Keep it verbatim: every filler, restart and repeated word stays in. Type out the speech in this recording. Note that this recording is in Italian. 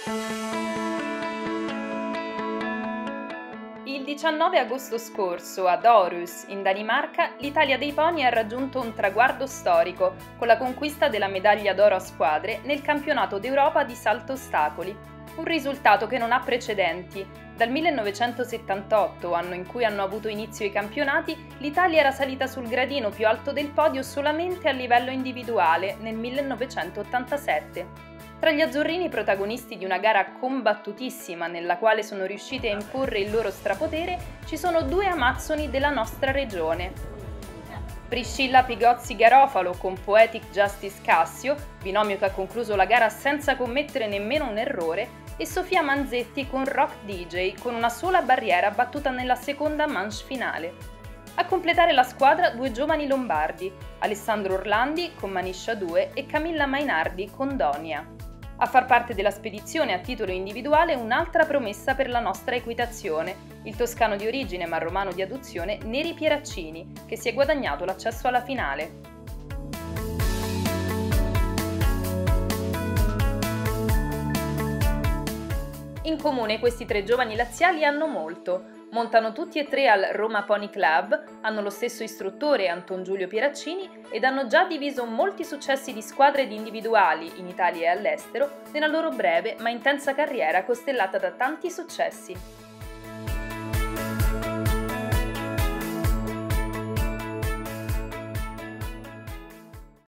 Il diciannove agosto scorso, ad Aarhus, in Danimarca, l'Italia dei pony ha raggiunto un traguardo storico con la conquista della medaglia d'oro a squadre nel campionato d'Europa di salto ostacoli. Un risultato che non ha precedenti. Dal millenovecentosettantotto, anno in cui hanno avuto inizio i campionati, l'Italia era salita sul gradino più alto del podio solamente a livello individuale nel millenovecentottantasette. Tra gli azzurrini protagonisti di una gara combattutissima nella quale sono riusciti a imporre il loro strapotere ci sono due amazzoni della nostra regione. Priscilla Pigozzi-Garofalo con Poetic Justice Cassio, binomio che ha concluso la gara senza commettere nemmeno un errore, e Sofia Manzetti con Rock D J con una sola barriera battuta nella seconda manche finale. A completare la squadra due giovani lombardi, Alessandro Orlandi con Maniscia due e Camilla Mainardi con Donia. A far parte della spedizione a titolo individuale un'altra promessa per la nostra equitazione, il toscano di origine ma romano di adozione Neri Pieraccini, che si è guadagnato l'accesso alla finale. In comune questi tre giovani laziali hanno molto. Montano tutti e tre al Roma Pony Club, hanno lo stesso istruttore Anton Giulio Pieraccini ed hanno già diviso molti successi di squadre ed individuali in Italia e all'estero nella loro breve ma intensa carriera costellata da tanti successi.